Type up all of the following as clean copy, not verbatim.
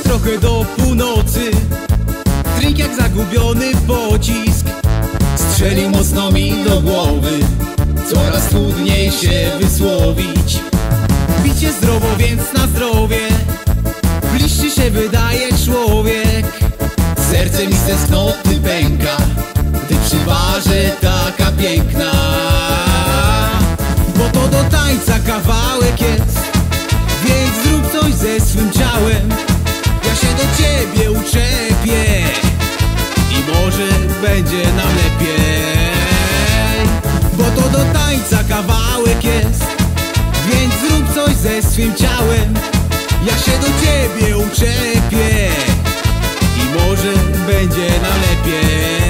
trochę do północy. Drink jak zagubiony pocisk strzelił mocno mi do głowy. Coraz trudniej się wysłowić. Picie zdrowo, więc na zdrowie. Bliższy się wydaje człowiek. Serce mi ze tęsknoty pęka, gdy przy barze taka piękna. Bo to do tańca kawałek jest, więc zrób coś ze swym ciałem. Ja się do ciebie uczepię i może będzie nam lepiej. Bo to do tańca kawałek jest, więc zrób coś ze swym ciałem. Ja się do ciebie uczepię i może będzie nam lepiej.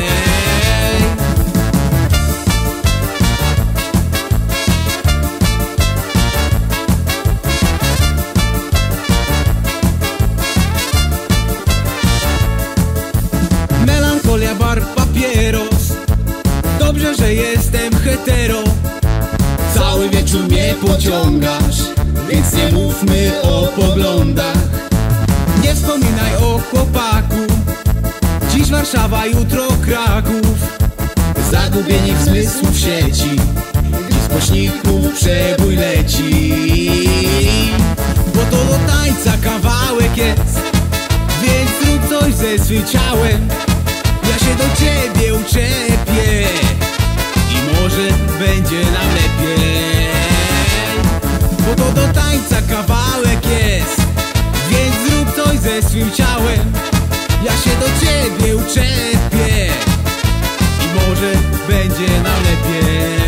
Melancholia, bar, papieros. Dobrze, że jestem hetero. Cały wieczór mnie pociągasz, więc nie mówmy o poglądach. Nie wspominaj o chłopaku. Dziś Warszawa, jutro Kraków. Zagubieni w zmysłu w sieci, gdzie z głośników przebój leci. Bo to do tańca kawałek jest, więc zrób coś ze swym ciałem. Ja się do ciebie uczepię i może będzie nam lepiej. Bo to do tańca kawałek jest, więc zrób coś ze swym ciałem. Ja się do ciebie uczepię i może będzie nam lepiej.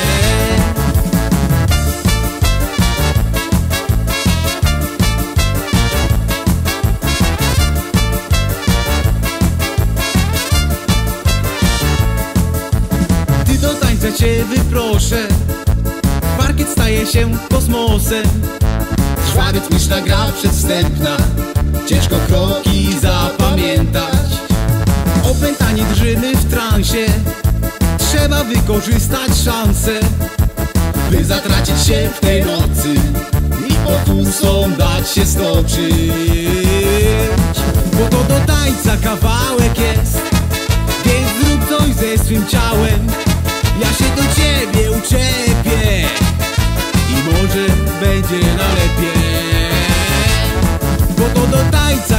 Ty do tańca cię wyproszę, parkiet staje się kosmosem. Trwa rytmiczna gra przedwstępna, ciężko kroki zapamiętać. Opętani drżymy w transie, trzeba wykorzystać szansę, by zatracić się w tej nocy i pokusą dać się stoczyć. Bo to do tańca kawałek jest, więc zrób coś ze swym ciałem. Ja się do ciebie uczepię i może będzie nam lepiej. Bo to do tańca